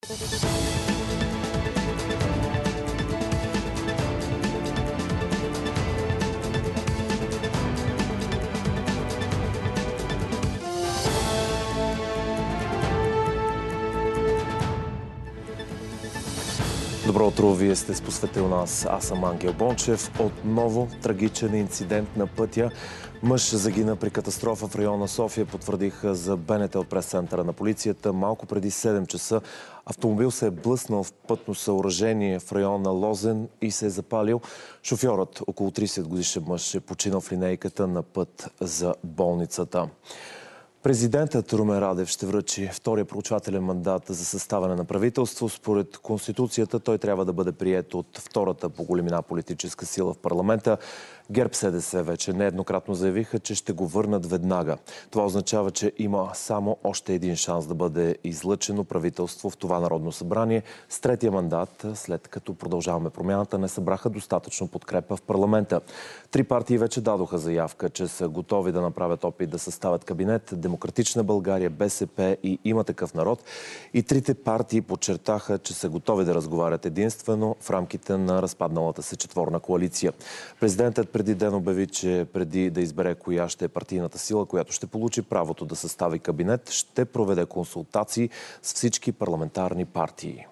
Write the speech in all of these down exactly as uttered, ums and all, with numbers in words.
Добро утро, вие сте с Посветил нас. Аз съм Ангел Бончев. Отново трагичен инцидент на пътя. Мъж загина при катастрофа в района София, потвърдиха за БНТ от прес-центъра на полицията. Малко преди седем часа автомобил се е блъснал в пътно съоръжение в района Лозен и се е запалил. Шофьорът, около тридесет годишен мъж, е починал в линейката на път за болницата. Президентът Румен Радев ще връчи втория проучвателен мандат за съставяне на правителство. Според Конституцията той трябва да бъде приет от втората по големина политическа сила в парламента. ГЕРБ-СДС вече нееднократно заявиха, че ще го върнат веднага. Това означава, че има само още един шанс да бъде излъчено правителство в това Народно събрание. С третия мандат, след като Продължаваме промяната, не събраха достатъчно подкрепа в парламента. Три партии вече дадоха заявка, че са готови да направят опит да съставят кабинет. Демократична България, БСП и Има такъв народ. И трите партии подчертаха, че са готови да разговарят единствено в рамките на разпадналата се четворна коалиция. Президентът преди ден обяви, че преди да избере коя ще е партийната сила, която ще получи правото да състави кабинет, ще проведе консултации с всички парламентарни партии.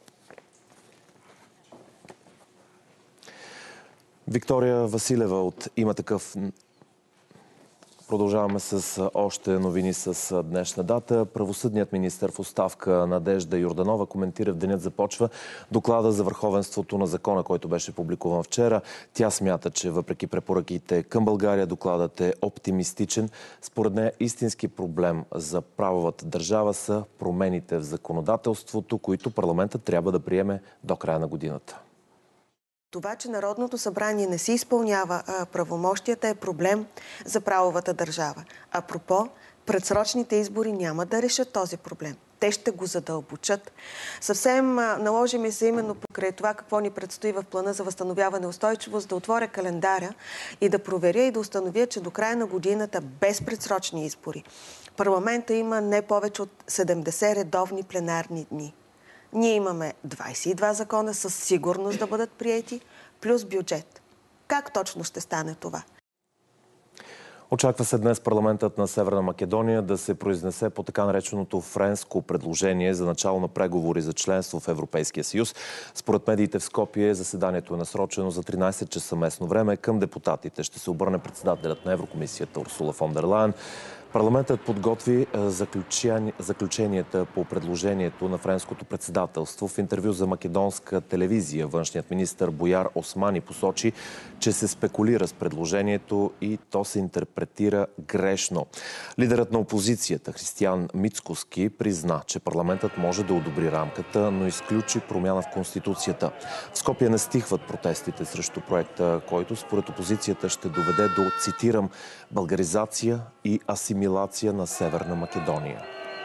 Виктория Василева от Има такъв. Продължаваме с още новини с днешна дата. Правосъдният министър в оставка Надежда Йорданова коментира в Денят започва доклада за върховенството на закона, който беше публикуван вчера. Тя смята, че въпреки препоръките към България, докладът е оптимистичен. Според нея истински проблем за правовата държава са промените в законодателството, които парламентът трябва да приеме до края на годината. Това, че Народното събрание не си изпълнява а, правомощията, е проблем за правовата държава. Апропо, предсрочните избори няма да решат този проблем. Те ще го задълбочат. Съвсем а, наложи ми се именно покрай това какво ни предстои в плана за възстановяване и устойчивост да отворя календаря и да проверя и да установя, че до края на годината без предсрочни избори парламента има не повече от седемдесет редовни пленарни дни. Ние имаме двадесет и два закона със сигурност да бъдат приети, плюс бюджет. Как точно ще стане това? Очаква се днес парламентът на Северна Македония да се произнесе по така нареченото френско предложение за начало на преговори за членство в Европейския съюз. Според медиите в Скопие заседанието е насрочено за тринадесет часа местно време. Към депутатите ще се обърне председателят на Еврокомисията Урсула фон дер Лайен. Парламентът подготви заключенията по предложението на френското председателство. В интервю за македонска телевизия външният министър Бояр Османи посочи, че се спекулира с предложението и то се интерпретира грешно. Лидерът на опозицията Християн Мицкоски призна, че парламентът може да одобри рамката, но изключи промяна в Конституцията. В Скопие не стихват протестите срещу проекта, който според опозицията ще доведе до, цитирам, българизация и асимилация на Северна Македония.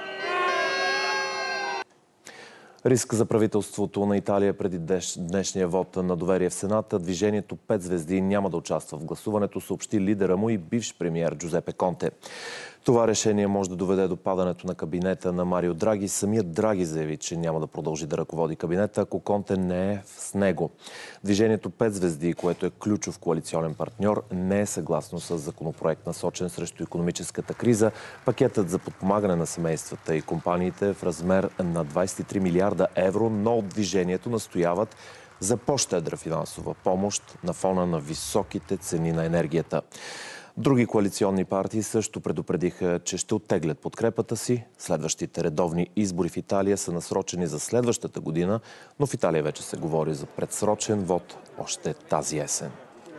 Риск за правителството на Италия преди днешния вод на доверие в Сената. Движението пет звезди няма да участва в гласуването, съобщи лидера му и бивш премиер Джузепе Конте. Това решение може да доведе до падането на кабинета на Марио Драги. Самият Драги заяви, че няма да продължи да ръководи кабинета, ако Конте не е с него. Движението пет звезди, което е ключов коалиционен партньор, не е съгласно с законопроект насочен срещу икономическата криза. Пакетът за подпомагане на семействата и компаниите в размер на двадесет и три милиарда евро, но от движението настояват за по-щедра финансова помощ на фона на високите цени на енергията. Други коалиционни партии също предупредиха, че ще оттеглят подкрепата си. Следващите редовни избори в Италия са насрочени за следващата година, но в Италия вече се говори за предсрочен вод още тази есен.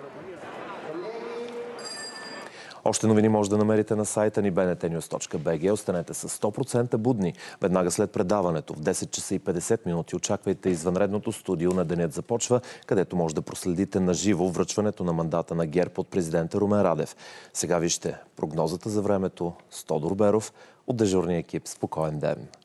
Още новини може да намерите на сайта ни би ен те нюз точка би джи. Останете с сто процента будни. Веднага след предаването в десет часа и петдесет минути очаквайте извънредното студио на Денят започва, където може да проследите наживо връчването на мандата на ГЕРБ от президента Румен Радев. Сега вижте прогнозата за времето с Тодор Беров от дежурния екип. Спокоен ден!